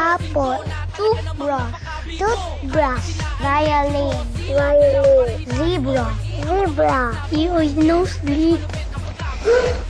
apple, toothbrush, toothbrush, violin, violin, zebra. zebra, He is no sleep.